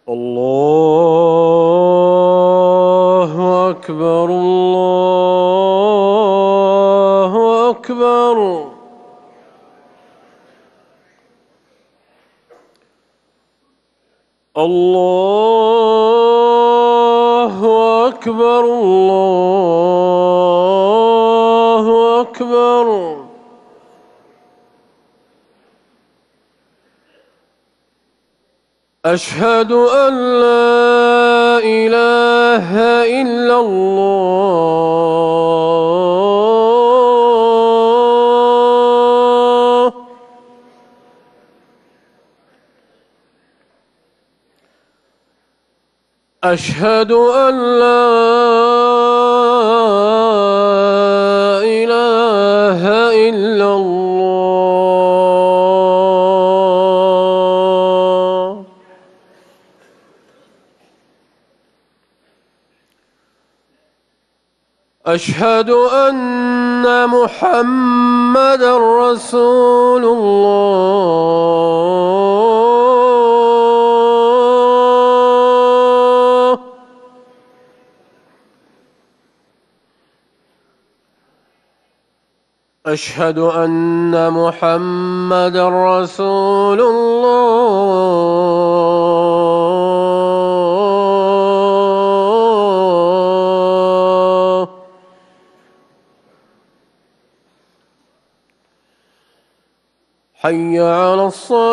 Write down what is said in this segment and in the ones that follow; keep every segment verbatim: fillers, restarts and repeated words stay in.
الله أكبر الله أكبر. الله أكبر الله أكبر. أشهد أن لا إله إلا الله. أشهد أن لا إله إلا الله. أشهد أن محمدًا رسول الله. أشهد أن محمدًا رسول الله. حي على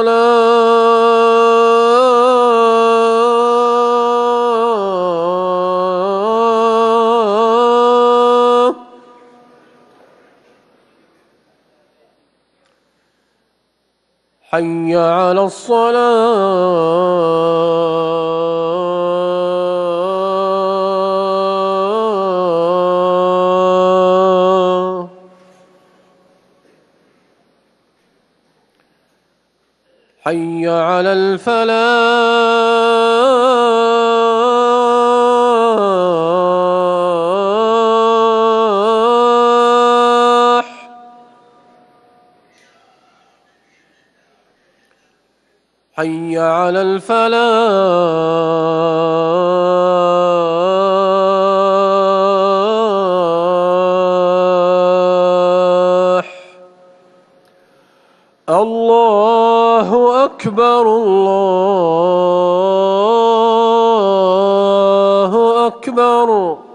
الصلاة. حي على الصلاة. حي على الفلاح. حي على الفلاح. الله أكبر الله أكبر.